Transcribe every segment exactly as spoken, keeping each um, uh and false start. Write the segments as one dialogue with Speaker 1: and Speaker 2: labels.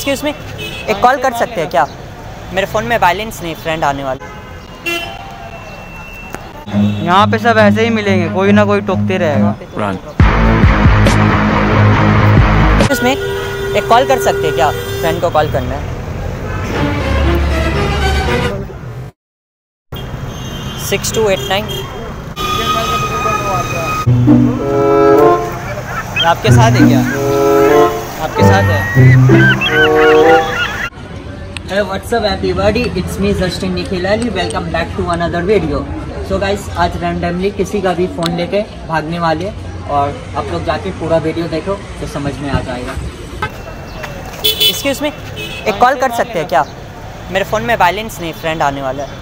Speaker 1: Excuse me, एक call कर सकते हैं क्या? मेरे फ़ोन में बैलेंस नहीं, फ्रेंड आने वाला।
Speaker 2: यहाँ पे सब ऐसे ही मिलेंगे, कोई ना कोई टोकते रहेगा।
Speaker 1: एक्सक्यूज़ मी, एक कॉल कर सकते हैं क्या? फ्रेंड को कॉल करना है। Six two eight nine. आपके साथ है क्या? आपके साथ है? Hello WhatsApp everybody, it's me Justin Nikhilali, welcome back to another video. So guys, आज रैंडमली किसी का भी फ़ोन लेके भागने वाले, और आप लोग जाके पूरा वीडियो देखो तो समझ में आ जाएगा। एक्सक्यूज़ मी, एक कॉल कर सकते हैं क्या? मेरे फ़ोन में बैलेंस नहीं, फ्रेंड आने वाला है।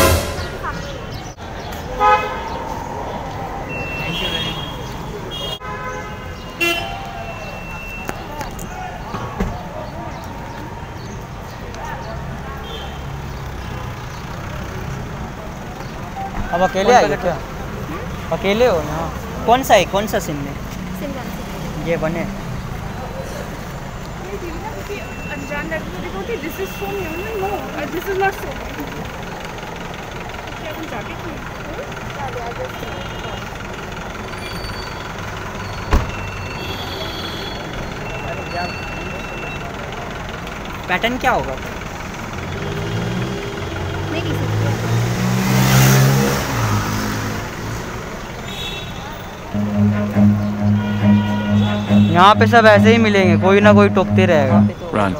Speaker 2: अब अकेले आए क्या? अकेले हो ना?
Speaker 1: कौन सा है? कौन सा सिम में? ये बने
Speaker 3: अनजान लड़की देखो कि this is for you, no this is not so. क्या तुम जाके
Speaker 1: पैटर्न क्या होगा?
Speaker 2: यहाँ पे सब ऐसे ही मिलेंगे, कोई ना कोई टोकते रहेगा।
Speaker 4: Run.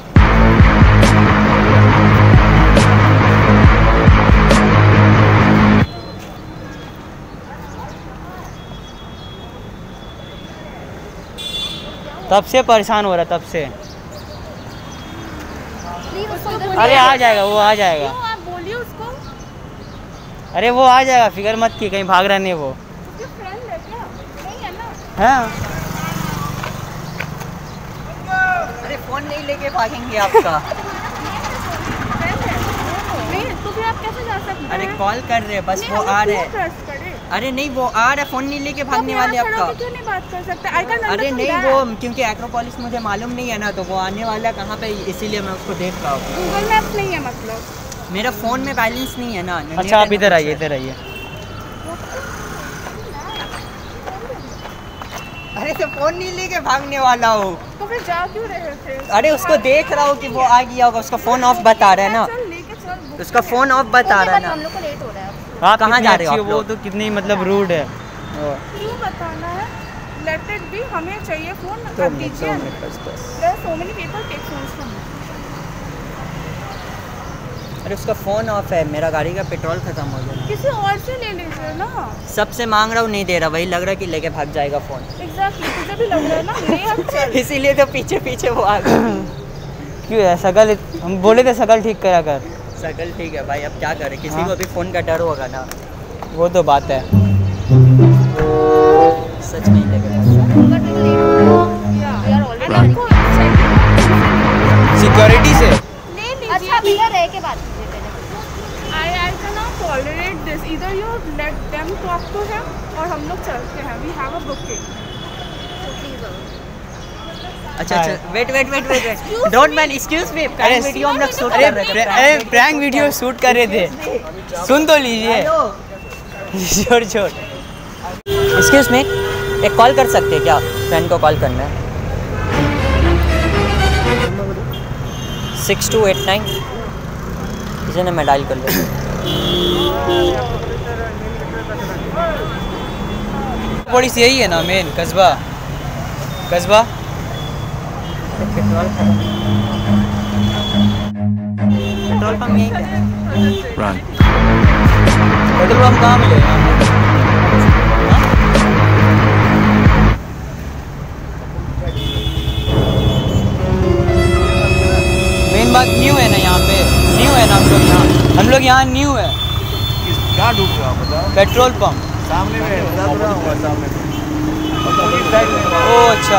Speaker 2: तब से परेशान हो रहा, तब से। अरे आ जाएगा, वो आ जाएगा।
Speaker 3: आप बोलिए उसको।
Speaker 2: अरे वो आ जाएगा, फिक्र मत की, कहीं भाग रहा नहीं वो।
Speaker 3: उसके फ्रेंड है क्या? नहीं है ना?
Speaker 2: हाँ।
Speaker 1: अरे फ़ोन नहीं लेके भागेंगे आपका।
Speaker 3: नहीं तो फिर आप कैसे जा सकते हैं?
Speaker 1: अरे कॉल कर रहे हैं, बस वो आ रहे हैं। अरे नहीं, वो आ रहा है, फ़ोन नहीं लेके भागने वाले आपका।
Speaker 3: क्यों नहीं बात कर सकते?
Speaker 1: अरे नहीं, वो क्योंकि एक्रोपोलिस मुझे मालूम नहीं है ना, तो वो आने वाला कहाँ पे, इसीलिए मैं उसको देख रहा हूँ।
Speaker 3: गूगल मैप्स नहीं है मतलब?
Speaker 1: मेरा फ़ोन में बैलेंस नहीं है ना।
Speaker 2: अच्छा आप इधर आइए, इधर आइए।
Speaker 1: अरे तो फ़ोन नहीं लेके भागने वाला हो
Speaker 3: तो फिर जा क्यों रहे थे?
Speaker 1: अरे उसको देख रहा हूँ कि वो आ गया होगा, उसका फ़ोन ऑफ बता रहा है ना,
Speaker 3: चल लेके चल।
Speaker 1: उसका फ़ोन ऑफ बता रहा है ना।
Speaker 3: हम लोग को लेट हो रहा है।
Speaker 2: आप
Speaker 1: कहाँ जा रहे हो आप
Speaker 2: वो
Speaker 1: लोग?
Speaker 2: तो कितनी मतलब रूड है।
Speaker 3: क्यों बताना है? लेट इट बी, हमें चाहिए फ़ोन,
Speaker 1: दो
Speaker 3: आप
Speaker 1: मिनट,
Speaker 3: दीजिए।
Speaker 1: दो मिनट, बस बस।
Speaker 3: There are so many people take phones from me.
Speaker 1: अरे उसका फ़ोन ऑफ है, मेरा गाड़ी का पेट्रोल ख़त्म हो गया।
Speaker 3: किसी और से ले लीजिए ना।
Speaker 1: सबसे मांग रहा हूँ, नहीं दे रहा, वही लग रहा है कि लेके भाग जाएगा फ़ोन।
Speaker 3: एग्जैक्टली, तुझे भी लग रहा है ना, ले अब चल।
Speaker 1: इसीलिए तो पीछे पीछे वो आ गया।
Speaker 2: क्यों है शकल, हम बोले थे शकल ठीक करा कर।
Speaker 1: शकल ठीक है भाई, अब क्या करें, किसी को भी फ़ोन का डर होगा ना।
Speaker 2: वो तो बात है।
Speaker 1: सच में लेके
Speaker 2: सिक्योरिटी से
Speaker 3: ले लीजिए। अच्छा बिना रह के बात कीजिए पहले। I I cannot tolerate this. Either you let them talk to him और हम लोग चलते हैं। We have a booking. So please.
Speaker 1: अच्छा अच्छा, wait wait wait wait, don't man, excuse me, prank video हम लोग शूट कर रहे थे।
Speaker 2: अरे प्रैंक वीडियो शूट कर रहे थे, सुन तो लीजिए। छोड़ छोड़।
Speaker 1: एक्सक्यूज मी, एक कॉल कर सकते हैं क्या? फ्रेंड को कॉल करना है। सिक्स टू एट नाइन, इसे ना मैं डायल कर लूँ।
Speaker 2: थोड़ी सी यही है ना मेन कस्बा, कस्बा।
Speaker 1: पेट्रोल पेट्रोल पंप यहीं पे है।
Speaker 4: Run.
Speaker 2: पेट्रोल पंप कहाँ मिले? मेन बात न्यू है ना यहाँ पे, न्यू है ना हम लोग यहाँ, हम लोग यहाँ न्यू है।
Speaker 4: कहाँ ढूंढ रहा हो बताओ?
Speaker 2: पेट्रोल पंप
Speaker 4: सामने में बता रहा हूँ, सामने में।
Speaker 2: ओ अच्छा।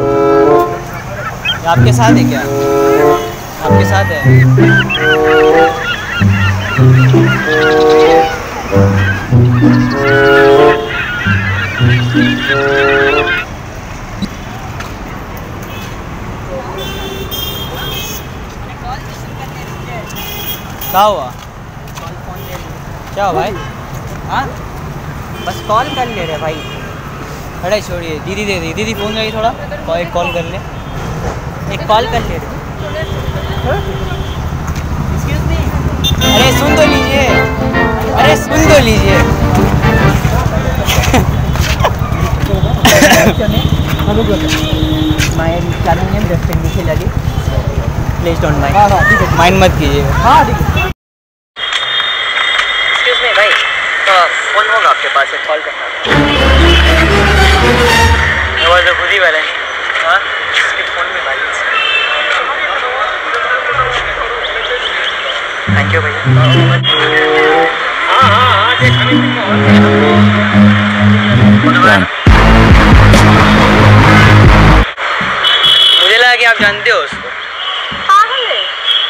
Speaker 2: आपके साथ है क्या? आपके साथ है? क्या हुआ?
Speaker 1: फोन ले लो।
Speaker 2: क्या हुआ भाई?
Speaker 1: हाँ बस कॉल कर ले रहे भाई।
Speaker 2: अरे छोड़िए, दीदी दे दी, दीदी फ़ोन करी थोड़ा, और एक कॉल कर ले,
Speaker 1: एक कॉल कर ले रहे। Excuse me.
Speaker 2: अरे सुन तो लीजिए, अरे सुन तो लीजिए।
Speaker 1: My channel name Justin Nikhil Ali, please don't mind.
Speaker 2: Mind मत कीजिए।
Speaker 1: हाँ एक्सक्यूज मी भाई, तो फोन होगा आपके पास, एक कॉल करना था।
Speaker 2: वो तो खुद ही वाला है।
Speaker 1: हाँ इसके फ़ोन में बैलेंस। थैंक यू भैया। हाँ हाँ हाँ
Speaker 2: मुझे लगा कि आप जानते हो उसको।
Speaker 3: पागल है।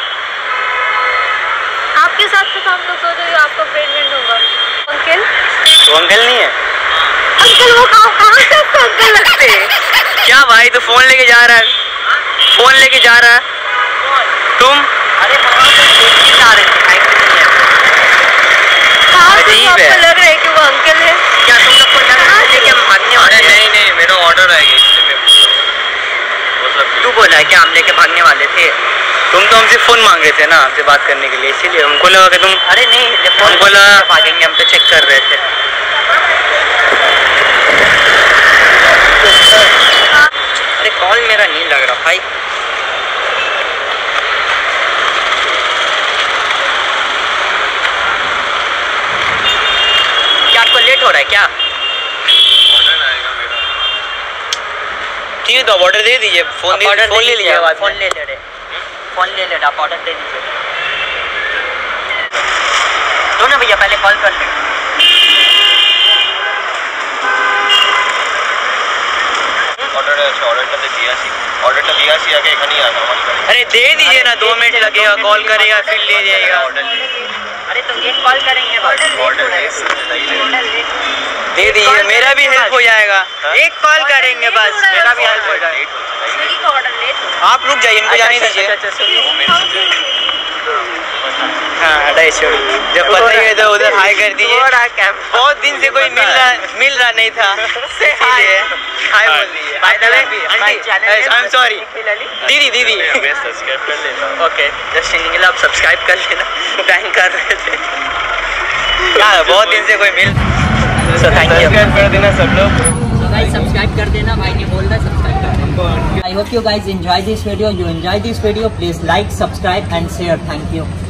Speaker 3: आपके साथ तो हम लोग सोच रहे आपका प्रेग्नेंट होगा। अंकल
Speaker 2: वो अंकल नहीं है
Speaker 3: अंकल वो कहाँ कहाँ से आपको अंकल लगते हैं?
Speaker 2: क्या भाई? तो फोन लेके जा रहा है, फोन लेके जा रहा है तुम।
Speaker 1: अरे वहाँ पे देखने जा रहे थे, भाई नहीं है।
Speaker 3: कहाँ से
Speaker 2: अजीब
Speaker 3: आपको
Speaker 2: है।
Speaker 3: लग रहा है कि वो अंकल है?
Speaker 1: क्या तुम लोग को लग रहा है कि हम भागने वाले हैं?
Speaker 2: नहीं नहीं, मेरा ऑर्डर आएगा इसलिए मैं पूछ रहा हूँ।
Speaker 1: तू बोला है क्या हम लेके भागने वाले थे?
Speaker 2: तुम तो हमसे फ़ोन मांग रहे थे ना, हमसे बात करने के लिए, इसीलिए हमको लगा कि तुम।
Speaker 1: अरे नहीं फोन
Speaker 2: हमको लगा
Speaker 1: भागेंगे, हम तो चेक कर रहे थे। अरे कॉल मेरा नहीं लग रहा भाई। क्या आपको लेट हो रहा है क्या?
Speaker 2: ठीक है तो ऑर्डर दे दीजिए, फोन
Speaker 1: आप
Speaker 2: दे,
Speaker 1: ऑर्डर
Speaker 2: फोन ले लीजिए बाद
Speaker 1: फोन
Speaker 2: में।
Speaker 1: ले ले रहे फोन ले ले रहे आप ऑर्डर दे दीजिए। दो ना भैया, पहले कॉल कर ले।
Speaker 4: ऑर्डर अच्छा ऑर्डरটা তো দিয়াছি ऑर्डरটা দিয়াছি আগে এখানেই আসো আমার গাড়ি
Speaker 2: अरे दे दीजिए ना, दो मिनट लगेगा, कॉल करेगा फिर ले जाएगा।
Speaker 4: ऑर्डर
Speaker 1: अरे तो एक कॉल करेंगे बस।
Speaker 4: ऑर्डर दे
Speaker 2: दे दीजिए, मेरा भी हेल्प हो जाएगा। एक कॉल करेंगे बस, मेरा भी हेल्प हो जाएगा।
Speaker 3: स्विगी का ऑर्डर लेट हो
Speaker 2: आप रुक जाइए, इनको जाने दीजिए। हाँ हटाइए, छोड़िए, जब पता ही है तो उधर हाई कर दीजिए। बहुत दिन से कोई मिल रहा मिल रहा नहीं था, इसीलिए हाई बोल दीजिए। By the way I am sorry दीदी दीदी।
Speaker 4: मैं सब्सक्राइब कर लेता हूं।
Speaker 1: ओके जस्टिन निखिल आप सब्सक्राइब कर लेना, बैंक कर रहे थे।
Speaker 2: क्या बहुत दिन से कोई मिल।
Speaker 1: So thank you.
Speaker 2: सब्सक्राइब कर देना सब लोग।
Speaker 1: So guys सब्सक्राइब कर देना, भाई ने बोल रहा सब्सक्राइब कर देना। I hope you guys enjoy this video. You enjoy this video, please like, subscribe and share. Thank you.